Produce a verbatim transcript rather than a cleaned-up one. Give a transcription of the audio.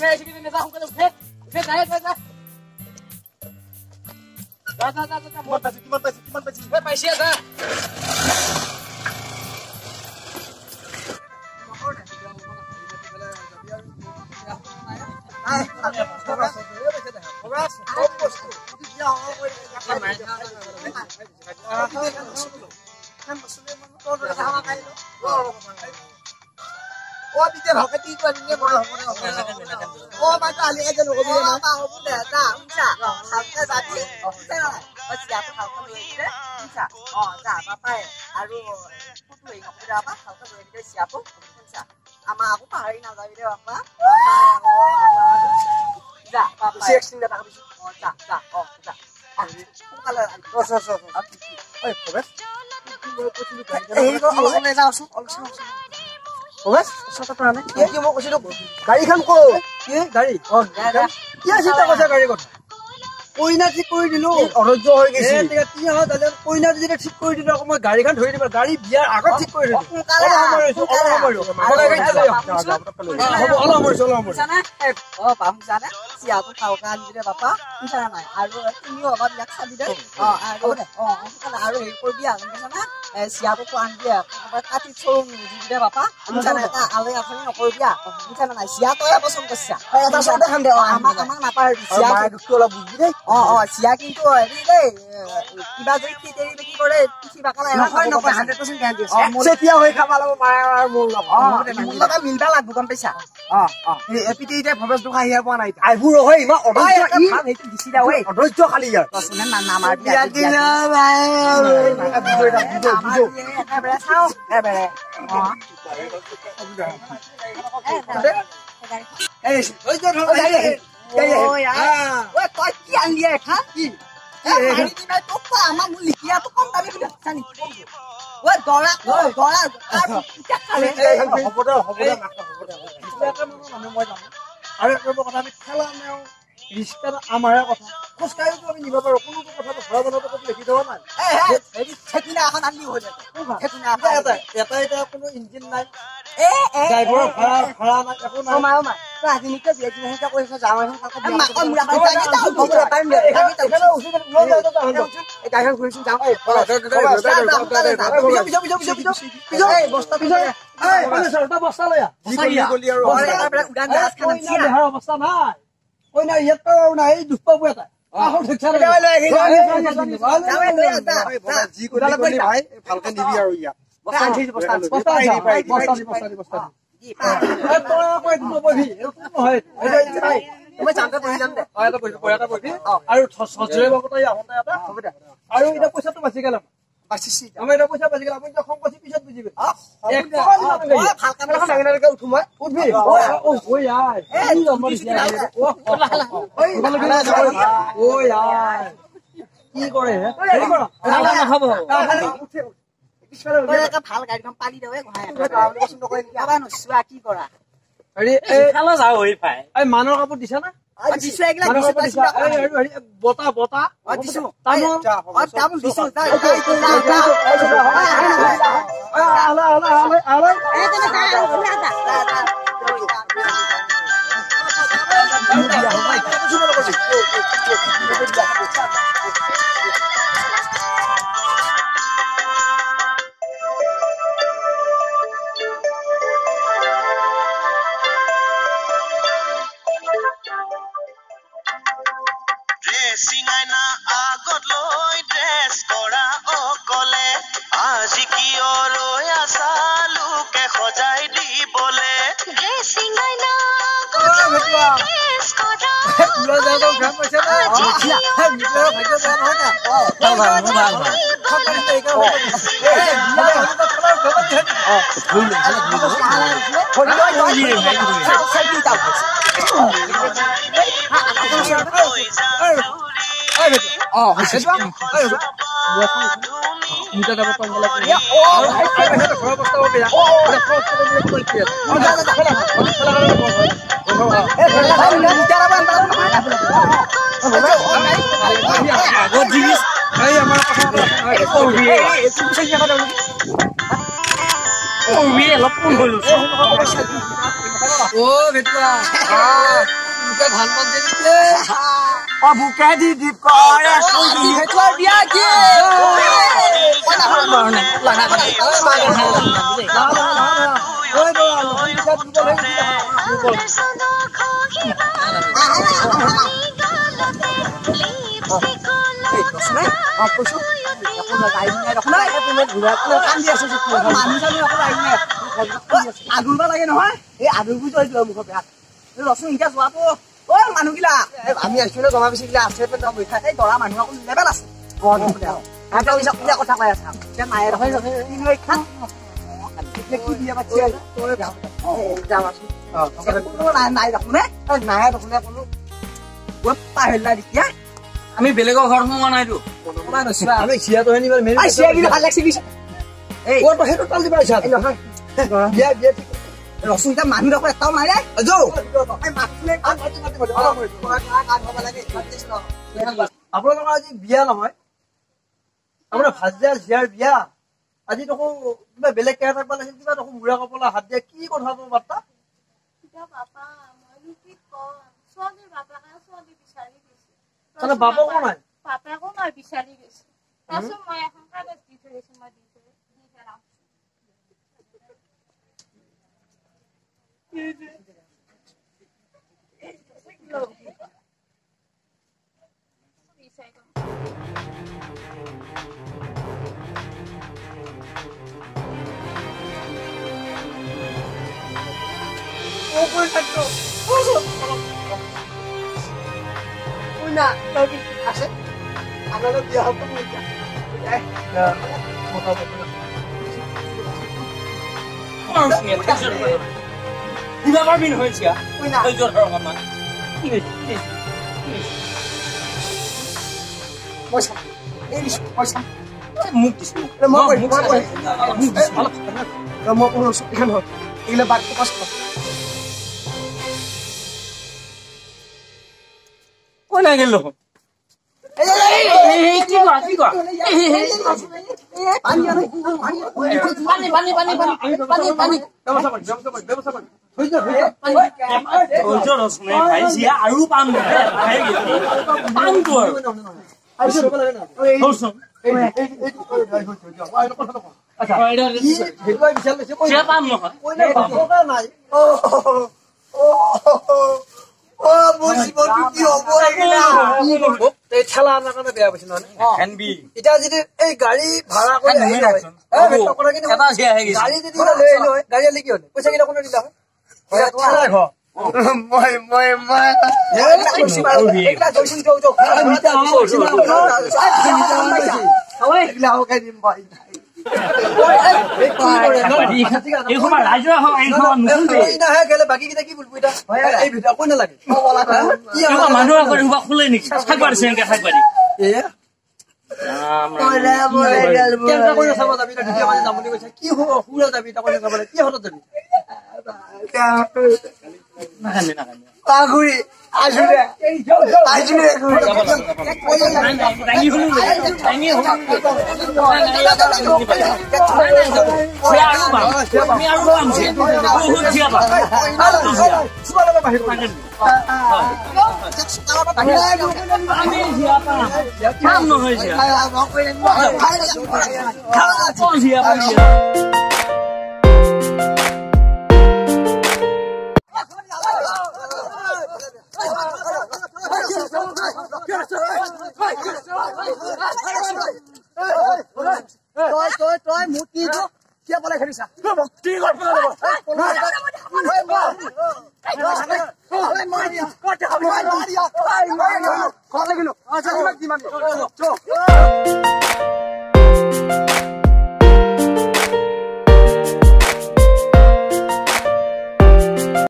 উঠে এইখিনি যা সোনকালে উঠে উঠে যায় যায় যায় যা যা যা যা মোৰ পাইছে কিমান পাইছে কিমান পাইছে উঠে পাইছে যা Ô bây giờ học cái tí tuần nghe mọi người ô mà cả lẽ cho nó có biết mà không để ra không trả học cái giá trị thế này ở nhà tôi học cái gì đấy không trả ờ trả mà phải à rồi tôi tuổi học cái đó bắt học cái gì đấy xả phúc không trả à mà cũng phải nào rồi đấy mà dạ mà phải sinh ra cái gì ờ trả trả ờ trả à không phải là rồi rồi rồi ơi có biết এই তো অলপ যাও শুন অলপ শুন ওবাস সততা না কি কি মই কইছিলো গাড়ীখন কো কি গাড়ী অ কি চিন্তা কৰিছা গাড়ী কথা কইনা ঠিক কৰি দিলো অৰজ্য হৈ গৈছে এতিয়া কি হয় দাদা কইনা যেতিয়া ঠিক কৰি দিলো মই গাড়ীখন ধৰি দিব গাড়ী বিয়াৰ আগত ঠিক কৰি দিলো অলপ সময় চলো মই জানা অ বাম জানা চিয়াটো খাও কান দিলে বাপা জানা নাই আৰু তুমিও অলপ লাগ চাবি দে অ আৰু অ আৰু এই কৰিবি আ জানা চিয়াটো কোন দিয়া কাটি চৰু দিলে বাপা জানা এটা আলে আপুনি নকৰিবি আ জানা নাই চিয়াটোয়ে পছন্দ কৰিছা এটা সদে খান দে আমাক আমাক নাপাৰ চিয়া দুটো অলপ বুজি দে অ অ চিয়া কিন্তু হেৰি দেই কিবা যদি তেৰি বেকি কৰে পিছি বাকালা নহয় নহয় এশ পাৰ্চেণ্ট গ্যাৰান্টি আছে চেতিয়া হৈ খাবা লব মাৰে আৰু মোৰ লগ মোৰ লগ মিলবা লাগব গম পাইছা অ অ এই এপিটিতে ভবেশ দুখা হিয়া পোৱা নাই আইবুৰ হৈ ইমান অধৈৰ্য ই ভাল হেতু দিছি দা ওই অধৈৰ্য খালি ইয়াৰ শুনে না নামাৰ দিয়া দিয়া ভাই বুজো এটা বুজো বুজো এবারে চাও এবারে অ এই ওই যে ও यार ওই কই কি আনলিয়ে খা কি এই মারি নাই তো আমা মুলি কিয়া তো কম দাবি করে জানি ওই গলা ওই গলা কিটা খালে হ'ব দে হ'ব দে মাক হ'ব দে এটা মানুহ মই জানো আৰু এটা কথা আমি খেলা নেও ৰিস্তাৰ আমাৰে কথা খোজকাইও আমি নিব পাৰো কোনো কথা ঘৰ বনাব কথা লিখি দেব নাই এই এই ছেকিনা এখন আনলি হৈ যায় ছেকিনা এটা এটা এটা কোনো ইঞ্জিন নাই এ এ ড্ৰাইভাৰ ভাড়া ভাড়া নাই একো নাই মাও মা তো আজি নিকে বিয়া দিনে হেতা কৈছে যাও এখন কাকো মা কম মুৰা পাই যাই যাও হ'ব পাৰিম দে এখানে এখানে উঠি লৈ যাও তো এই গাড়ীখন ঘুৰিছো যাও এই বিজো বিজো বিজো বিজো বিজো এই বস্তা বিজো এই মানে সৰটা বস্তা লয়া জি গলি গলি আৰু উড়ান জাহাজ খান ছিয়া দেহৰ অৱস্থা নাই ওই না ইয়াত না এই দুষ্পাবু এটা আহো দেখছা রে জি গলি গলি ভাই ভালকে নিবি আৰু ইয়া বস্তা ঠিক বস্তা বস্তা বস্তা বস্তা বস্তা জি এ তোরা কই দিব বহি এরকম হয় এই ভাই তুমি জানতে বহি যাম দে অ এটা বহি পয়াটা বহি আৰু সজৰে বাবতা আহন এটা হ'ব দে আৰু এটা পইচাটো বাচি গেল বাচিছি আমি এটা পইচা বাচি গেল আপুনি তো খং কছি পিছত বুজিবে এক টকা দিব ভাল কামলা লাগনাকে উঠু মই উঠবি ও ও यार এই নম্বৰ দিয়া ও ও यार কি কৰে হেৰি কৰ নালা নহব উঠে তই এটা ভাল গাড়ীখন পালি দেৱে ঘাই আপুনি পছন্দ কৰে নেকি আবা নছুৱা কি কৰা হেৰি এই খালা যাও হৈ পায় এই মানৰ কাপোৰ দিছা না দিছো একলা দিছো হেৰি বতা বতা দিছো তামো তামো দিছো আলা আলা আলা আলা এই তুমি তা উলা দা Lo ra đâu khám mà xem đấy. Hey, mình lo phải cho bạn hết à. Đâu vào, đâu vào. Không có gì đâu. Ê, nó nó nó nó nó chết. Ờ, thương mình rất là nhiều. Thôi nói nói gì vậy? Sao sao đi đâu? Ờ, hết quá. Minta dapat tonggal lagi. Ya, oh, hai hai hai tak apa tahu ya. Oh, ada proses yang kuliah. Oh, dah dah dah. Eh, dah bicara apa antara mana? Oh, jenis. Ayo, mana pasang. Oh, iya. Itu bisa apa dulu? Oh, iya, lepun dulu. ও বেটা বুকে ধান মান দিতে অ বুকে দি দীপ কৰে বেটা বিয়া কি ওই না না না লাগা করে ওই তো সব দুবল হয়ে দুবল আপসু এখন গাড়ি নিয়ে রাখো না তুমি ঘুরা করে কান্দি আছে সব মানুষ আমি এখন গাড়ি নিয়ে আগুনবা লাগে নহয় এই আগুনবু জয় দিও মুখ বেয়া রসুন ইটা যোৱাটো ও মানুহগিলা আমি আসলে জমা বেছি গিলা আছে পেটা বৈঠা এই দৰা মানুহ অকল লেভেল আছে এটা ওইসা কোনে কথা কয় আছে তে মায়ের হয় কি লৈ খা কি দিয়া বাচ্চা তোৰ গাও যাও আছে কোনো নাই নাই দেখো নে নাই দেখো নে কোনো ওত পাহেলা দিয়া আমি বেলেগৰ ঘৰ সোমা নাইতো সোমা নছিলা আমি সিয়াটো হেনি মেৰি আই সিয়া গিলা ভাল লাগছে বিছ এই ওৰ হেটো তাল দিবা ইছা নহয় বিয়া বিয়া ৰসুন এটা মানুহ দেখো এটাও নাই ৰে যো এই মাছলে কাট মাটি মাটি বলে অলপ তোমাৰ কাট হ'ব লাগে আপোনালোকৰ আজি বিয়া নহয় আমাৰ ভাজিয়াৰ জিয়াৰ বিয়া আজি দেখো কিবা বেলেগ কেয়া থাকবা লাগিল কিবা দেখো মুৰা কপলা হাত দিয়া কি কথা হ'ব বাৰ্তা কিবা বাবা মই কি কম সোনি বাবা কা সোনি বিচাৰি গৈছে তানে বাবা কোন নাই বাবা কোন নাই বিচাৰি গৈছে তাছত মই এখন কাগজ দি থৈছো মই দি থৈ দি ফেলাম ওপৰ থাকো উনা তবি আছে আগলৈ বিয়া হ'ব মই এ মতা বতৰা কিবা পাবিন হৈছে উনা এই জোৰ ৰকমান কি হৈছে পয়সা এই পয়সা মুখ দিছো মই মই মই মুখ দিছো অলপ মই কোনো সুবিধা নহয় এইলে বাদ কষ্ট কোন গেল এই এই কি কোৱা কি কোৱা পানী পানী পানী পানী পানী পানী ব্যৱস্থা কৰি ব্যৱস্থা কৰি ব্যৱস্থা কৰি হৈ যা হৈ যা ৰসনে ভাই জিয়া আৰু পাম নহয় ভাই পাম তো আৰু আইছো ৰব লাগে না হলছন এই এই এই হৈ যা মই কথা নকওঁ আচ্ছা হেই বিচাৰ লৈছে জিয়া পাম নহয় কই না বাবা নাই ও ও ও বুঝি বলি কি হ'ব লাগিলা এই ঠেলা না কাৰণে বেয়া পাইছ না এনবি এটা যদি এই গাড়ী ভাড়া কৰি আহি হয় এই বেটা কৰা কি এটা জিয়া হৈ গৈছে গাড়ী যদি লৈ আহিলো হয় গাড়ী লাগি হ'ল পইচা কিটা কোনে দিলা হয় ঠেলা ঘৰ মই মই মই এইলা কৈছি বাৰু এইলা জয়সিং যাও যাও মিটা কৈছি হয় এইলা হকাই দিম ভাই এই সময় ৰাজুৱা হয় এই সময় নুশুনতে এই না হে গেলে বাকি কিটা কি বলবো এটা এই ভিডিও কোন লাগে কি কিবা মানুহ কৰি উবা খুলে নেকি থাকবাৰ সেনকে থাকবাৰি এ ওলা বলে গেল কেনকা কৰি চাব যাবি না ভিডিও মানে যামনি কৈছে কি হ'ব হুৰা যাবি তা কৰি চাব কি হত যাবি নাখানে নাখানে পাগুৰি আজুৰে আজুৰে ৰাঙি হলো ৰাঙি হলো আমি আৰু পাম যে বহুত জিয়া পাম আমি জিয়া পাম কাম নহয় জিয়া জিয়া পাম তই তই তই মোক কি কিয় বলে খেলিছা কি কৰিব লাগিব